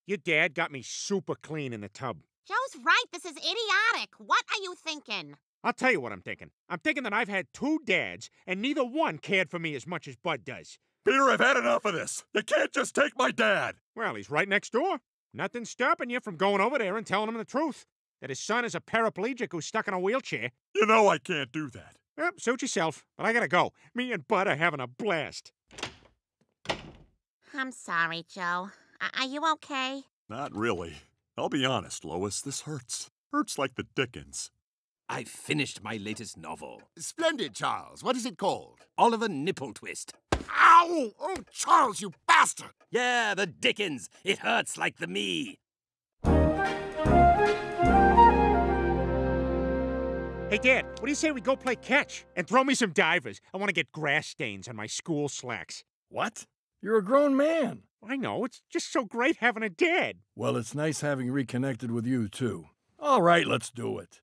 Your dad got me super clean in the tub. Joe's right. This is idiotic. What are you thinking? I'll tell you what I'm thinking. I'm thinking that I've had two dads, and neither one cared for me as much as Bud does. Peter, I've had enough of this. You can't just take my dad. Well, he's right next door. Nothing's stopping you from going over there and telling him the truth. That his son is a paraplegic who's stuck in a wheelchair. You know I can't do that. Well, suit yourself, but I gotta go. Me and Bud are having a blast. I'm sorry, Joe. Are you okay? Not really. I'll be honest, Lois, this hurts. Hurts like the dickens. I've finished my latest novel. Splendid, Charles. What is it called? Oliver Nipple Twist. Ow! Oh, Charles, you bastard! Yeah, the dickens. It hurts like the me. Hey, Dad, what do you say we go play catch? And throw me some divers. I want to get grass stains on my school slacks. What? You're a grown man. I know, it's just so great having a dad. Well, it's nice having reconnected with you, too. All right, let's do it.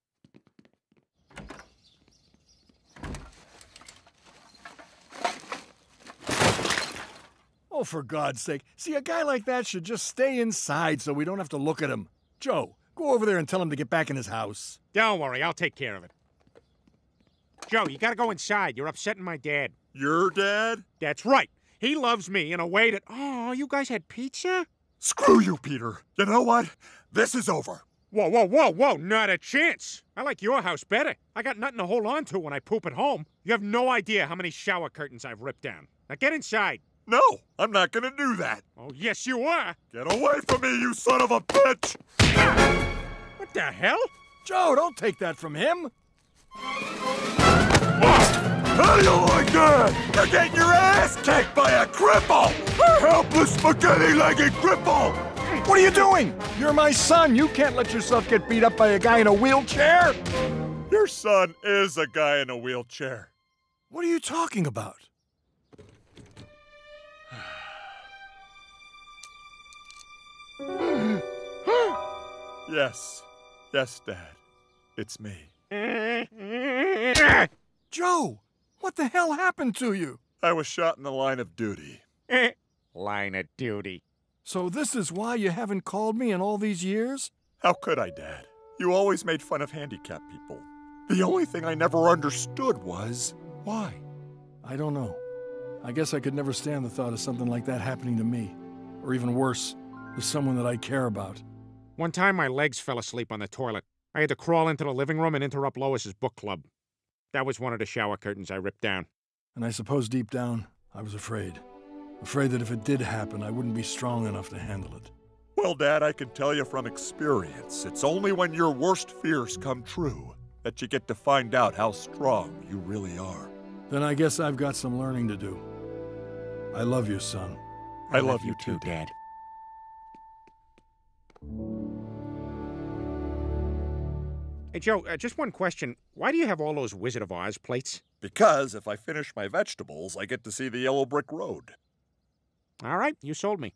Oh, for God's sake. See, a guy like that should just stay inside so we don't have to look at him. Joe, go over there and tell him to get back in his house. Don't worry, I'll take care of it. Joe, you gotta go inside. You're upsetting my dad. Your dad? That's right. He loves me in a way that... Oh, you guys had pizza? Screw you, Peter. You know what? This is over. Whoa, whoa, whoa, whoa, not a chance. I like your house better. I got nothing to hold on to when I poop at home. You have no idea how many shower curtains I've ripped down. Now get inside. No, I'm not gonna do that. Oh, yes, you are. Get away from me, you son of a bitch! What the hell? Joe, don't take that from him. How do you like that? You're getting your ass kicked by a cripple! A helpless, spaghetti-legged cripple! What are you doing? You're my son. You can't let yourself get beat up by a guy in a wheelchair. Your son is a guy in a wheelchair. What are you talking about? Yes. Yes, Dad. It's me. Joe, what the hell happened to you? I was shot in the line of duty. Line of duty. So this is why you haven't called me in all these years? How could I, Dad? You always made fun of handicapped people. The only thing I never understood was why. I don't know. I guess I could never stand the thought of something like that happening to me. Or even worse, to someone that I care about. One time my legs fell asleep on the toilet. I had to crawl into the living room and interrupt Lois's book club. That was one of the shower curtains I ripped down. And I suppose deep down, I was afraid. Afraid that if it did happen, I wouldn't be strong enough to handle it. Well, Dad, I can tell you from experience, it's only when your worst fears come true that you get to find out how strong you really are. Then I guess I've got some learning to do. I love you, son. I love you too, Dad. Hey, Joe, just one question. Why do you have all those Wizard of Oz plates? Because if I finish my vegetables, I get to see the yellow brick road. All right, you sold me.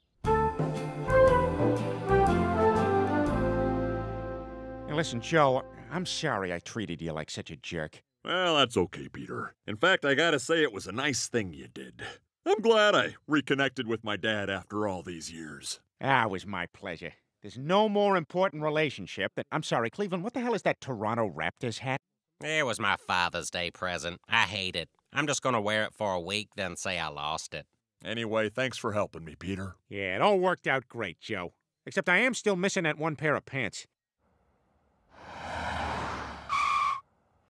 Now listen, Joe, I'm sorry I treated you like such a jerk. Well, that's okay, Peter. In fact, I gotta say it was a nice thing you did. I'm glad I reconnected with my dad after all these years. Ah, it was my pleasure. There's no more important relationship than... I'm sorry, Cleveland, what the hell is that Toronto Raptors hat? It was my Father's Day present. I hate it. I'm just gonna wear it for a week, then say I lost it. Anyway, thanks for helping me, Peter. Yeah, it all worked out great, Joe. Except I am still missing that one pair of pants.